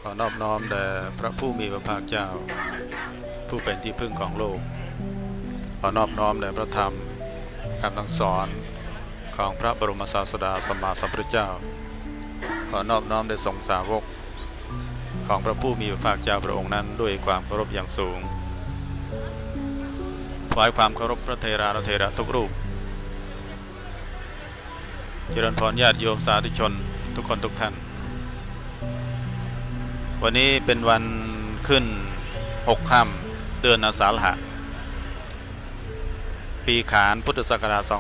อนอบน้อมแด่พระผู้มีพระภาคเจ้าผู้เป็นที่พึ่งของโลกขอนอบน้อมแด่พระธรรมคำสั่งสอนของพระบรมศาสดาสัมมาสัมพุทธเจ้าขอนอบน้อมแด่สงฆ์สาวกของพระผู้มีพระภาคเจ้าพระองค์นั้นด้วยความเคารพอย่างสูงถวายความเคารพพระเทรานุเทระทุกรูปเจริญพรญาติโยมสาธุชนทุกคนทุกท่านวันนี้เป็นวันขึ้น6 ค่ำเดือนอาสาฬหะปีขานพุทธศักราช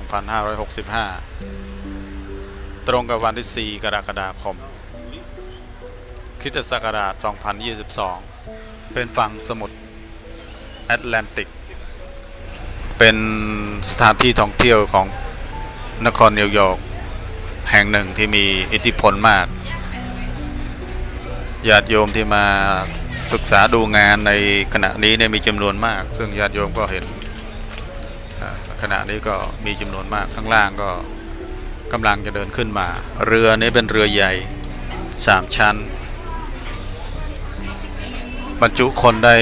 2565 ตรงกับวันที่ 4 กรกฎาคม คริสตศักราช 2022 เป็นฝั่งสมุทรแอตแลนติกเป็นสถานที่ท่องเที่ยวของนครนิวยอร์กแห่งหนึ่งที่มีอิทธิพลมากญาติโยมที่มาศึกษาดูงานในขณะนี้เนี่ยมีจำนวนมากซึ่งญาติโยมก็เห็นขณะนี้ก็มีจำนวนมากข้างล่างก็กำลังจะเดินขึ้นมาเรือนี้เป็นเรือใหญ่3 ชั้นบรรจุคนได้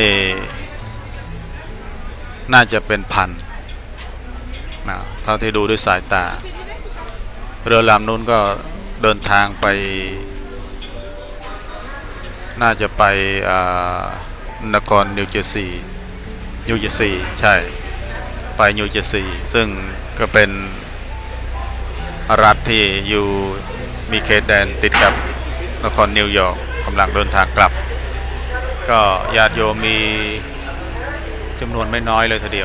น่าจะเป็นพันนะเท่าที่ดูด้วยสายตาเรือลำนู้นก็เดินทางไปน่าจะไปนครนิวเจอร์ซีย์ใช่ไปนิวเจอร์ซีย์ซึ่งก็เป็นรัฐที่อยู่มีเขตแดนติดกับนครนิวยอร์กกำลังเดินทางกลับก็ญาติโยมมีจำนวนไม่น้อยเลยทีเดียว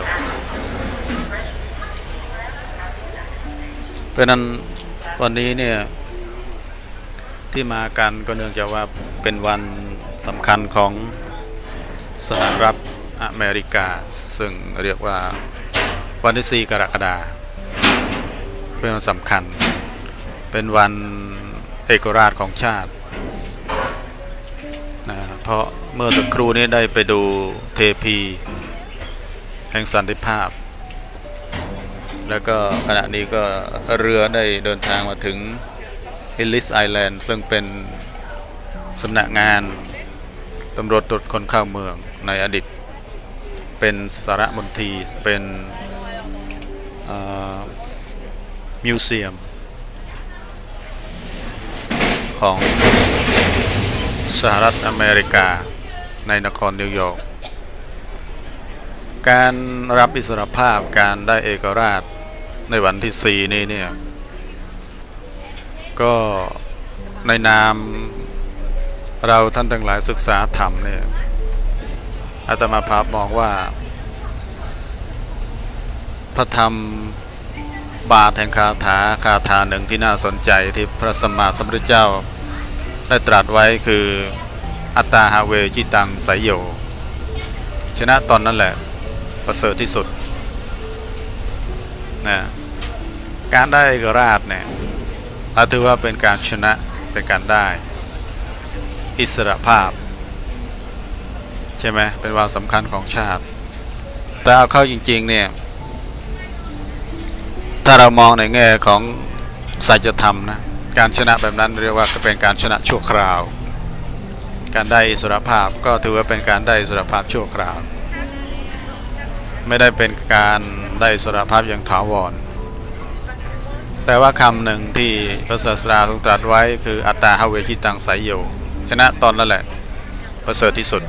เพราะนั้นวันนี้เนี่ยที่มากันก็เนื่องจากว่าเป็นวันสำคัญของสหรัฐอเมริกาซึ่งเรียกว่าวันที่ 4 กรกฎาคมเป็นวันสำคัญเป็นวันเอกราชของชาตินะเพราะเมื่อสักครู่นี้ได้ไปดูเทพีแห่งสันติภาพแล้วก็ขณะนี้ก็เรือได้เดินทางมาถึงเอลลิสไอแลนด์ซึ่งเป็นสำนักงานตำรวจตรวจคนเข้าเมืองในอดีตเป็นสารมณฑีเป็นมิวเซียมของสหรัฐอเมริกาในนครนิวยอร์กการรับอิสรภาพการได้เอกราชในวันที่ 4 นี้เนี่ยก็ในนามเราท่านทั้งหลายศึกษาธรรมเนี่ยอาตมาภาพมองว่าพระธรรมบาทแห่งคาถาหนึ่งที่น่าสนใจที่พระสัมมาสัมพุทธเจ้าได้ตรัสไว้คืออัตตาหาเวจิตังไสยโยชนะตอนนั้นแหละประเสริฐที่สุดนะการได้เอกราชเนี่ยถือว่าเป็นการชนะเป็นการได้อิสรภาพใช่ไหมเป็นวาระสำคัญของชาติแต่เอาเข้าจริงๆเนี่ยถ้าเรามองในแง่ของสัจธรรมนะการชนะแบบนั้นเรียกว่าเป็นการชนะชั่วคราวการได้อิสรภาพก็ถือว่าเป็นการได้อิสรภาพชั่วคราวไม่ได้เป็นการได้อิสรภาพอย่างถาวรแต่ว่าคำหนึ่งที่พระศาสดาทรงตรัสไว้คืออัตตาหาเวจิตังไสยโยชนะตนนั่นแหละประเสริฐที่สุด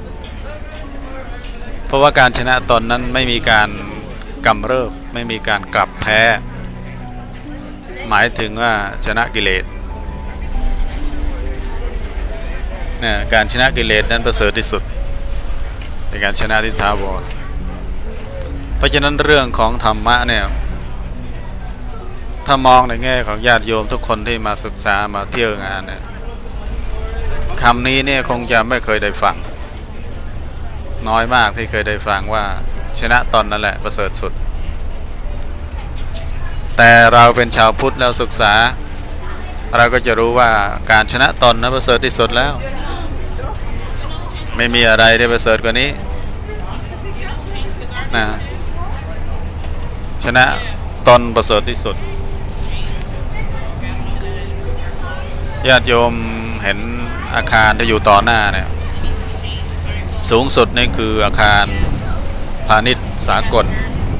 เพราะว่าการชนะตนนั้นไม่มีการกำเริบไม่มีการกลับแพ้หมายถึงว่าชนะกิเลสเนี่ยการชนะกิเลสนั้นประเสริฐที่สุดเป็นการชนะที่ถาวรเพราะฉะนั้นเรื่องของธรรมะเนี่ยถ้ามองในแง่ของญาติโยมทุกคนที่มาศึกษามาเที่ยวงานเนี่ยคำนี้เนี่ยคงจะไม่เคยได้ฟังน้อยมากที่เคยได้ฟังว่าชนะตนนั่นแหละประเสริฐสุดแต่เราเป็นชาวพุทธแล้วศึกษาเราก็จะรู้ว่าการชนะตนนั้นประเสริฐที่สุดแล้วไม่มีอะไรที่ประเสริฐกว่านี้นะชนะตนประเสริฐที่สุดญาติโยมเห็นอาคารที่อยู่ต่อหน้าเนี่ยสูงสุดนี่คืออาคารพาณิชย์สากล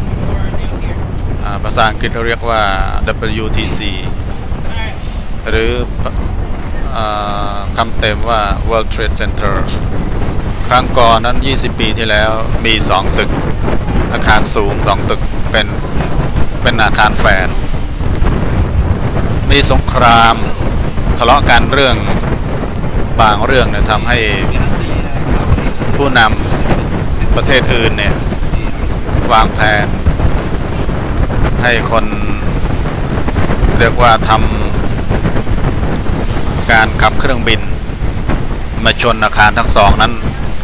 ภาษาอังกฤษเขาเรียกว่า WTC หรือคำเต็มว่า World Trade Center ครั้งก่อนนั้น20 ปีที่แล้วมี2 ตึกอาคารสูง2 ตึกเป็นอาคารแฝดมีสงครามทะเลาะกันเรื่องบางเรื่องเนี่ยทำให้ผู้นำประเทศอื่นเนี่ยวางแผนให้คนเรียกว่าทำการขับเครื่องบินมาชนอาคารทั้งสองนั้น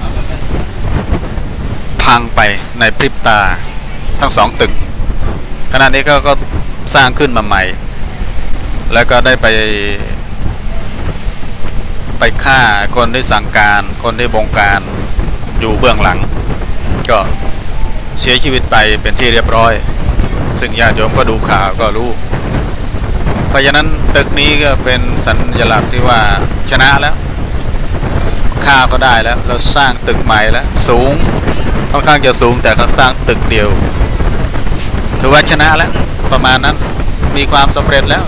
พังไปในพริบตาทั้ง2 ตึกขณะนี้ก็สร้างขึ้นมาใหม่แล้วก็ได้ไปฆ่าคนที่สั่งการคนที่บงการอยู่เบื้องหลังก็เสียชีวิตไปเป็นที่เรียบร้อยซึ่งญาติโยมก็ดูข่าวก็รู้เพราะฉะนั้นตึกนี้ก็เป็นสัญลักษณ์ที่ว่าชนะแล้วฆ่าก็ได้แล้วเราสร้างตึกใหม่แล้วสูงค่อนข้างจะสูงแต่เขาสร้างตึกเดียวถือว่าชนะแล้วประมาณนั้นมีความสำเร็จแล้ว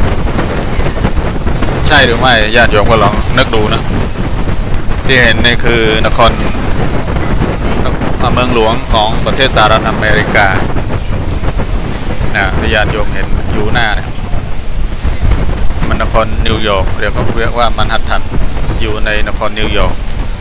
ใช่หรือไม่ญาติโยมก็ลองนึกดูนะที่เห็นนี่คือนครเมืองหลวงของประเทศสหรัฐอเมริกาญาติโยมเห็นอยู่หน้าเนี่ยมันนครนิวยอร์กเรียกว่ามันฮัตตันอยู่ในนครนิวยอร์ก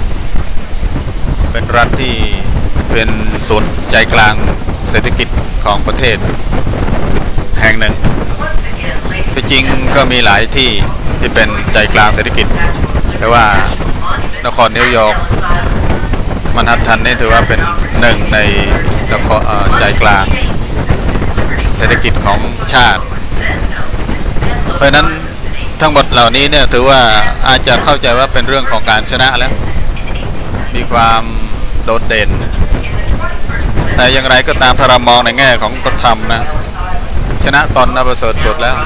เป็นรัฐที่เป็นศูนย์ใจกลางเศรษฐกิจของประเทศแห่งหนึ่งที่จริงก็มีหลายที่ที่เป็นใจกลางเศรษฐกิจแต่ว่านครนิวยอร์กมันฮัตตันนี่ถือว่าเป็นหนึ่งในนครใจกลางเศรษฐกิจของชาติเพราะนั้นทั้งหมดเหล่านี้เนี่ยถือว่าอาจจะเข้าใจว่าเป็นเรื่องของการชนะแล้วมีความโดดเด่นแต่อย่างไรก็ตามถ้าเรามองในแง่ของพระธรรมนะชนะตนน่ะประเสริฐสุดแล้ว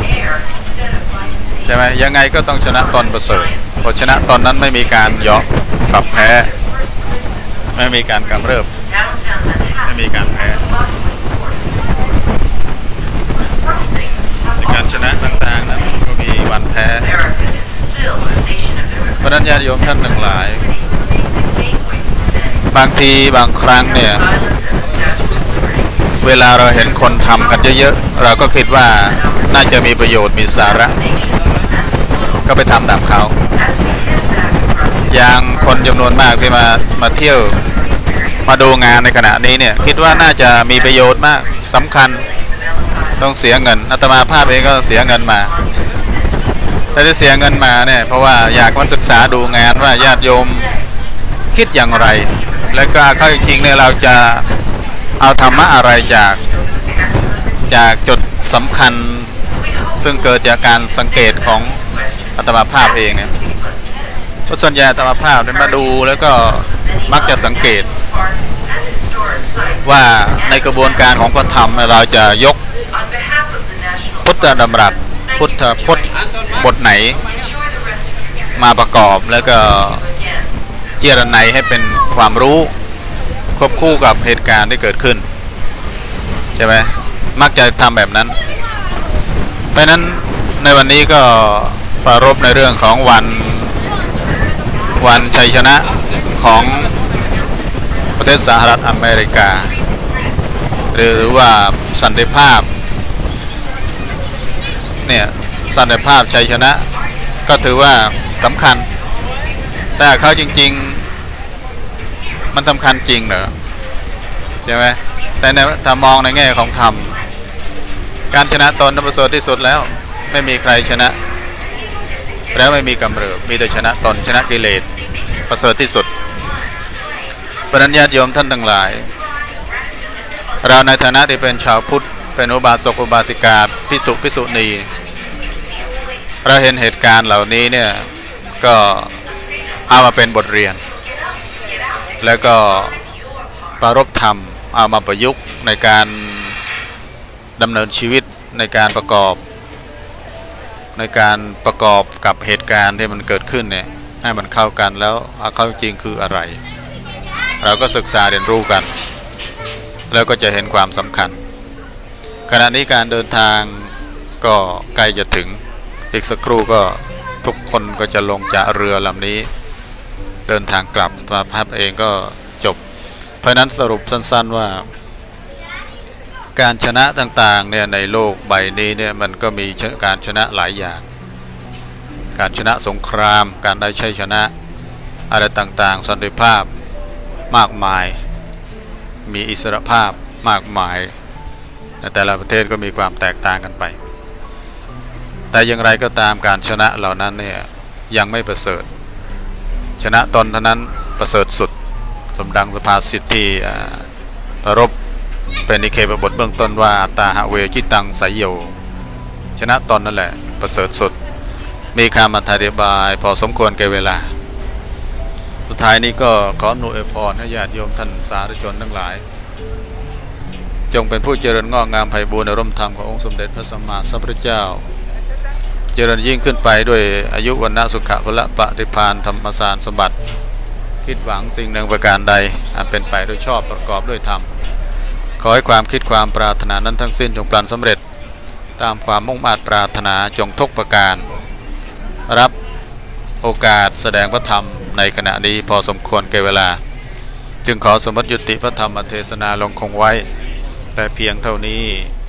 ใช่ไหมยังไงก็ต้องชนะตนประเสริฐเพราะชนะตนนั้นไม่มีการยอมปรับแพ้ไม่มีการกำเริบไม่มีการแพ้การชนะต่างๆนั้นก็มีวันแพ้เพราะนั้นญาติโยมท่านทั้งหลายบางทีบางครั้งเนี่ยเวลาเราเห็นคนทำกันเยอะๆเราก็คิดว่าน่าจะมีประโยชน์มีสาระก็ไปทำตามเขาอย่างคนจำนวนมากที่มาเที่ยวมาดูงานในขณะนี้เนี่ยคิดว่าน่าจะมีประโยชน์มากสำคัญต้องเสียเงินอาตมาภาพเองก็เสียเงินมาแต่ที่เสียเงินมาเนี่ยเพราะว่าอยากมาศึกษาดูงานว่าญาติโยมคิดอย่างไรแล้วก็เข้าจริงๆเนี่ยเราจะเอาธรรมะอะไรจากจุดสำคัญซึ่งเกิดจากการสังเกตของอาตมาภาพเองเนี่ยเพราะส่วนใหญ่อาตมาภาพเนี่ยมาดูแล้วก็มักจะสังเกตว่าในกระบวนการของพระธรรมเราจะยกพุทธดำรัสพุทธพจน์บทไหนมาประกอบแล้วก็เจรไนให้เป็นความรู้ควบคู่กับเหตุการณ์ที่เกิดขึ้นใช่ไหมมักจะทำแบบนั้นเพราะนั้นในวันนี้ก็ปรารภในเรื่องของวันชัยชนะของประเทศสหรัฐอเมริกาหรือว่าสันติภาพเนี่ยสันติภาพชัยชนะก็ถือว่าสำคัญแต่เขาจริงๆมันสำคัญจริงเหรอใช่ไหมแต่ถ้ามองในแง่ของธรรมการชนะตนนั้นประเสริฐที่สุดแล้วไม่มีใครชนะแล้วไม่มีกำเริบมีแต่ชนะตนชนะกิเลสประเสริฐที่สุดเพราะนั้นญาติโยมท่านทั้งหลายเราในฐานะที่เป็นชาวพุทธเป็นอุบาสกอุบาสิกาภิกษุภิกษุณีเราเห็นเหตุการณ์เหล่านี้เนี่ยก็เอามาเป็นบทเรียนแล้วก็ปรารภธรรมเอามาประยุกต์ในการดำเนินชีวิตในการประกอบกับเหตุการณ์ที่มันเกิดขึ้นเนี่ยให้มันเข้ากันแล้วเอาเข้าจริงคืออะไรเราก็ศึกษาเรียนรู้กันแล้วก็จะเห็นความสำคัญขณะนี้การเดินทางก็ใกล้จะถึงอีกสักครู่ก็ทุกคนก็จะลงจากเรือลำนี้เดินทางกลับมาภาพเองก็จบเพราะนั้นสรุปสั้นๆว่าการชนะต่างๆเนี่ยในโลกใบนี้เนี่ยมันก็มีการชนะหลายอย่างการชนะสงครามการได้ชัยชนะอะไรต่างๆสันติภาพมากมายมีอิสรภาพมากมายแต่ละประเทศก็มีความแตกต่างกันไปแต่อย่างไรก็ตามการชนะเหล่านั้นเนี่ยยังไม่ประเสริฐชนะตนเท่านั้นประเสริฐสุดสมดังสุภาษิตที่ประรบเป็นนิเคปบทเบื้องต้นว่าตาหะเวจิตังไสยโยชนะตนนั่นแหละประเสริฐสุดมีคำอธิบายพอสมควรแก่เวลาสุดท้ายนี้ก็ขออวยพรให้ญาติโยมท่านสาธุชนทั้งหลายจงเป็นผู้เจริญงอกงามไพบูรณ์ในร่มธรรมขององค์สมเด็จพระสัมมาสัมพุทธเจ้าเจริญยิ่งขึ้นไปด้วยอายุวรรณะสุขะพละปฏิภาณธรรมสารสมบัติคิดหวังสิ่งหนึ่งประการใดอันเป็นไปโดยชอบประกอบด้วยธรรมขอให้ความคิดความปรารถนานั้นทั้งสิ้นจงปรารถนาสำเร็จตามความมุ่งมั่นปรารถนาจงทุกประการรับโอกาสแสดงพระธรรมในขณะนี้พอสมควรแก่เวลาจึงขอสมมติยุติพระธรรมเทศนาลงคงไว้แต่เพียงเท่านี้